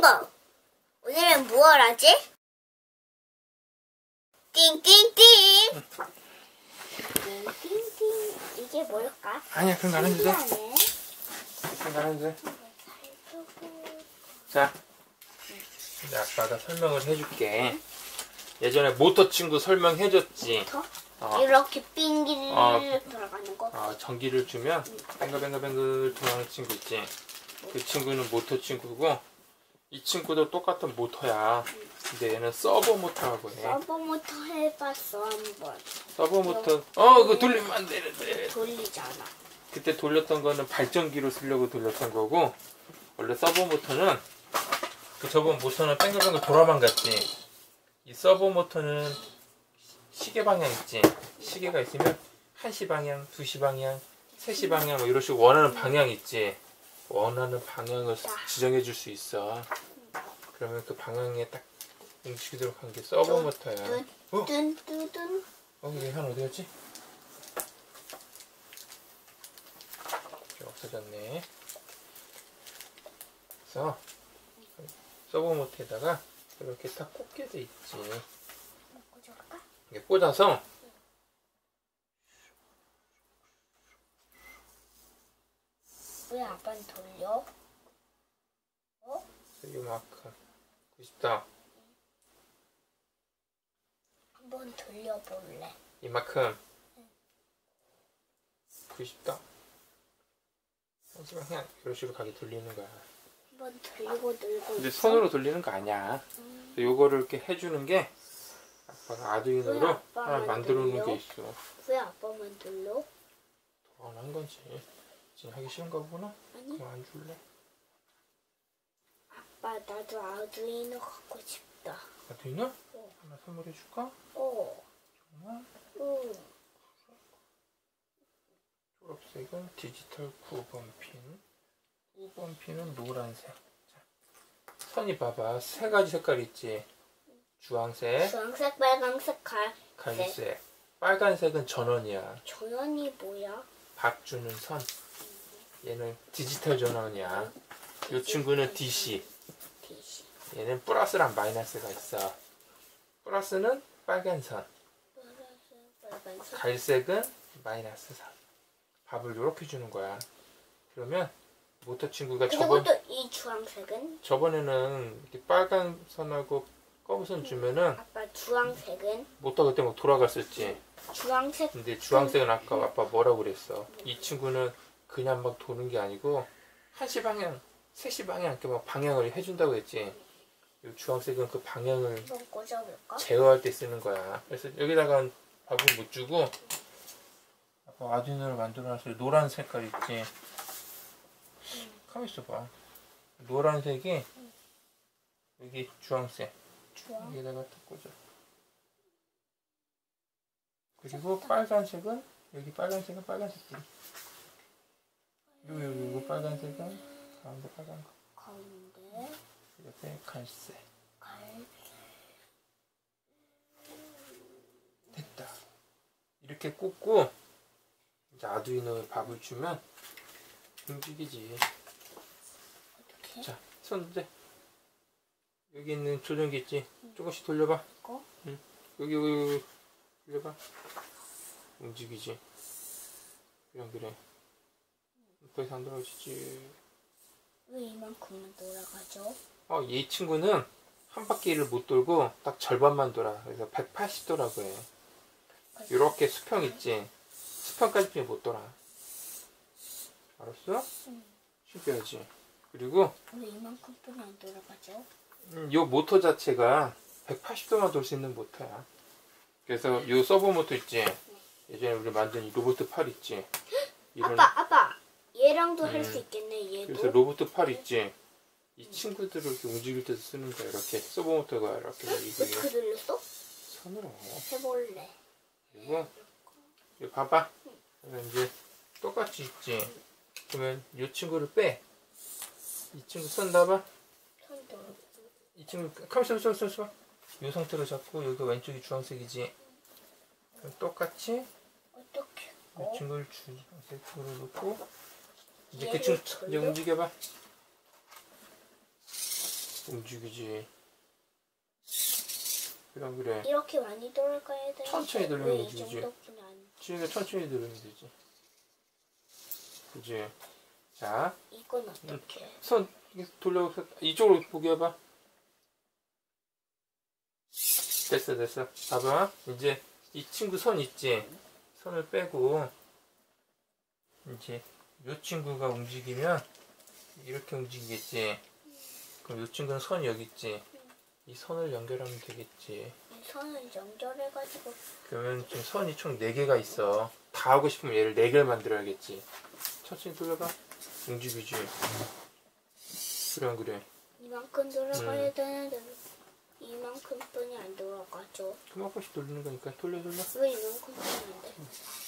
친구, 오늘은 무얼 하지? 띵띵띵. 띵띵띵. 이게 뭘까? 아니야, 그런 거 안 해도 돼. 그런 거 안 해도 돼. 자, 이제 아빠가 설명을 해줄게. 예전에 모터 친구 설명해줬지. 이렇게 빙기를 돌아가는 거. 전기를 주면 뱅글뱅글뱅글 돌아가는 친구 있지. 그 친구는 모터 친구고, 이 친구도 똑같은 모터야. 근데 얘는 서버 모터라고 해. 서버 모터 해봤어 한번. 서버 모터. 그거 돌리면 안 되는데. 돌리잖아. 그때 돌렸던 거는 발전기로 쓰려고 돌렸던 거고, 원래 서버 모터는 저번 모터는 뱅글뱅글 돌아만 갔지. 이 서버 모터는 시계 방향 있지. 시계가 있으면 1시 방향, 2시 방향, 3시 방향 뭐 이런 식으로 원하는 방향 있지. 원하는 방향을 지정해 줄 수 있어. 그러면 그 방향에 딱 움직이도록 한 게 서버 모터야. 뚠뚠뚠. 이게 하나 어디 갔지? 없어졌네. 그래서 서버 모터에다가 이렇게 딱 꽂게 돼 있지. 이게 꽂아서 왜 아빠는 돌려? 이만큼 90도 한번 돌려볼래. 이만큼 90도 하지만 이런 식으로 가게 돌리는 거야. 한번 돌리고 늘고. 근데 손으로 돌리는 거 아니야. 요거를 이렇게 해주는 게 아빠가 아두이노로 하나 만들어 놓은 게 있어. 왜 아빠만 돌려? 안 한 거지. 지금 하기 싫은가 보구나? 아니. 그럼 안 줄래? 아빠 나도 아두이노 갖고 싶다. 아두이노? 하나 선물해 줄까? 정말? 초록색은 디지털 9번 핀. 9번 핀은 노란색. 자, 선이 봐봐. 세 가지 색깔 있지. 주황색, 빨강색, 갈색. 빨간색은 전원이야. 전원이 뭐야? 밥 주는 선. 얘는 디지털 전원이야. 이 친구는 DC. 얘는 플러스랑 마이너스가 있어. 플러스는 빨간 선. 갈색은 마이너스 선. 밥을 이렇게 주는 거야. 그러면 모터 친구가 그리고 또 이 주황색은? 저번에는 이렇게 빨간 선하고 검은 선 주면은 아빠 주황색은? 모터 그때 막 돌아갔었지. 주황색. 근데 주황색은 아까 아빠 뭐라고 그랬어? 이 친구는 그냥 막 도는 게 아니고 1시 방향, 3시 방향 이렇게 막 방향을 해준다고 했지. 이 주황색은 그 방향을 한번 꽂아볼까? 제어할 때 쓰는 거야. 그래서 여기다가 밥을 못 주고 아빠 아두이노를 만들어놨어요. 노란 색깔 있지. 가만 있어봐. 노란색이 여기 주황색. 여기다가 딱 꽂아. 그리고 빨간색은 여기 빨간색은 빨간색끼리. 요거 빨간색은 가운데 빨간 거. 가운데. 옆에 갈색. 됐다. 이렇게 꽂고 이제 아두이노에 밥을 주면 움직이지. 어떻게? 자, 손 이제 여기 있는 조정기 있지? 조금씩 돌려봐. 응. 여기 돌려봐. 움직이지. 그래. 더 이상 안 돌아가지지. 왜 이만큼만 돌아가죠? 이 친구는 한 바퀴를 못 돌고 딱 절반만 돌아. 그래서 180도라고 해. 이렇게 수평 있지? 수평까지 못 돌아. 알았어? 신기하지? 그리고 왜 이만큼뿐이 안 돌아가죠? 요 모터 자체가 180도만 돌 수 있는 모터야. 그래서 요 서버 모터 있지? 예전에 우리 만든 이 로봇 팔 있지? 아빠 얘랑도 할 수 있겠네. 얘도. 그래서 로봇 팔 있지? 이 친구들을 이렇게 움직일 때도 쓰는 거야. 이렇게 서버 모터가 이렇게 어떻게 돌렸어? 손으로 해볼래. 그리고 이거 봐봐. 그러면 이제 똑같이 있지? 그러면 이 친구를 빼. 이 친구 손 놔봐. 이 친구 가만있어 봐. 이 상태로 잡고 여기 왼쪽이 주황색이지. 그럼 똑같이 어떻게? 이 친구를 주황색으로 놓고 이제 그 친구 이제 움직여봐. 움직이지. 그럼 그래. 이렇게 많이 돌아가야 되는데 천천히 돌리면 왜이 움직이지. 정도뿐이 안 지금은 천천히 누르면 되지. 그지? 자, 이건 어떻게? 손 돌려서 이쪽으로 보게 해봐. 됐어, 됐어. 봐봐. 이제 이 친구 손 있지? 손을 빼고 이제 이 친구가 움직이면 이렇게 움직이겠지? 그럼 이 친구는 손이 여기 있지? 이 선을 연결하면 되겠지? 이 선을 연결해가지고 그러면 지금 선이 총 4개가 있어. 다 하고 싶으면 얘를 4개를 만들어야겠지. 천천히 돌려봐. 움직이지. 그래 안 그래? 이만큼 돌아가야 되는데 이만큼뿐이 안 돌아가죠. 그만큼씩 돌리는 거니까 돌려. 왜 이만큼뿐이 안 돼?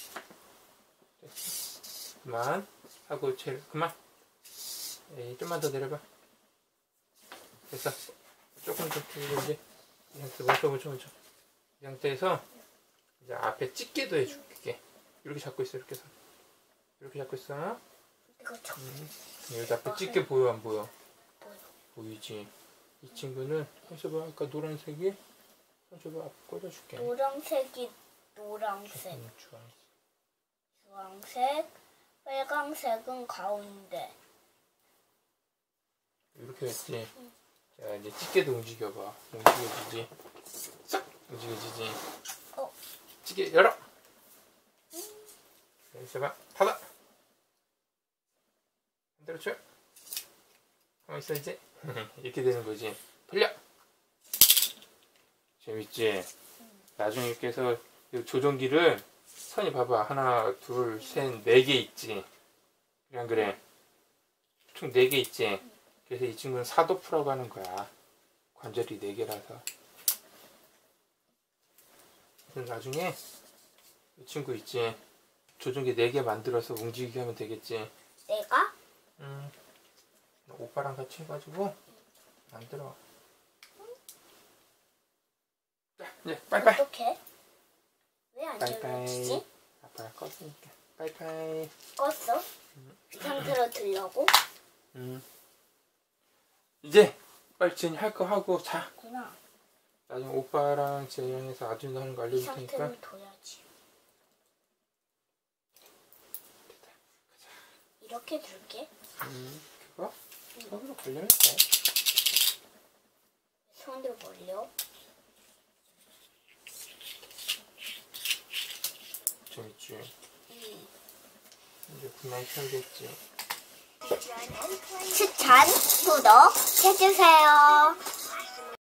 그만 하고 제일 그만. 에이, 좀만 더 내려봐. 됐어. 조금 더 돌리지. 이 상태 먼저. 이 상태에서 이제 앞에 찢게도 해줄게. 이렇게 잡고 있어. 이렇게 해서 이렇게 잡고 있어. 이거 참 여기 앞에 찢게 보여 안 보여? 보여. 보이지? 이 친구는 해서 봐. 아까 노란색이 손줘봐. 앞에 꽂아줄게. 노란색이 노란색, 주황색. 주황색, 빨강색은 가운데. 이렇게 했지. 자 이제 찌개도 움직여봐. 움직여지지. 싹 움직여지지. 찌개 열어. 여기서 봐. 닫아. 반대로 쳐. 가만히 있어 이제. 이렇게 되는 거지. 돌려. 재밌지? 나중에 이렇게 해서 이 조종기를 선이 봐봐. 하나, 둘, 셋, 4개 있지. 그래 안 그래? 총 4개 있지. 그래서 이 친구는 사도프라고 하는 거야. 관절이 4개라서. 그래서 나중에 이 친구 있지. 조종기 4개 만들어서 움직이게 하면 되겠지. 내가? 오빠랑 같이 해가지고 만들어. 자, 이제 빠이빠이. 어떻게? 왜 안 빠이빠이. 들려지지? 아빠가 껐으니까. 빠이빠이. 껐어? 이 상태로 들려고? 이제 빨리 지은이 할 거 하고 자. 구나. 나중에 오빠랑 재영이서 아준이도 하는 거 이 알려줄 테니까. 상태로 둬야지. 이렇게 둘게. 그거? 손으로 걸려야 돼. 손으로 벌려. 재밌지? 이제 분명히 켜야겠지. 추천, 구독 해주세요.